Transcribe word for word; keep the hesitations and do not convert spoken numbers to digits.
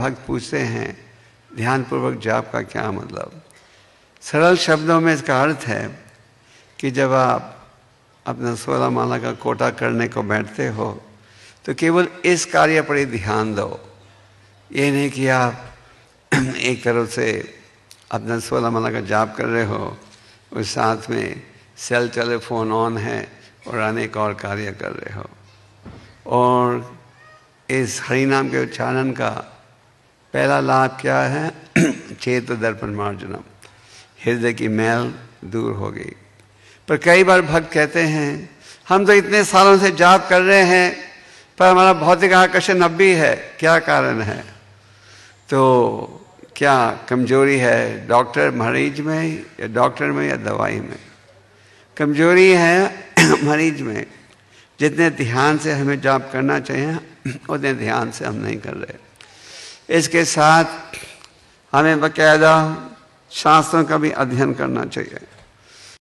भक्त पूछते हैं ध्यानपूर्वक जाप का क्या मतलब। सरल शब्दों में इसका अर्थ है कि जब आप अपना सोलह माला का कोटा करने को बैठते हो तो केवल इस कार्य पर ही ध्यान दो। ये नहीं कि आप एक तरफ से अपना सोलह माला का जाप कर रहे हो और साथ में सेल टेलीफोन ऑन है और अनेक और कार्य कर रहे हो। और इस हरि नाम के उच्चारण का पहला लाभ क्या है? चेत दर्पण मार्जनम, हृदय की मैल दूर हो गई। पर कई बार भक्त कहते हैं हम तो इतने सालों से जाप कर रहे हैं पर हमारा भौतिक आकर्षण अब भी है, क्या कारण है? तो क्या कमजोरी है डॉक्टर मरीज में या डॉक्टर में या दवाई में? कमजोरी है मरीज में। जितने ध्यान से हमें जाप करना चाहिए उतने ध्यान से हम नहीं कर रहे। इसके साथ हमें बाकायदा शास्त्रों का भी अध्ययन करना चाहिए।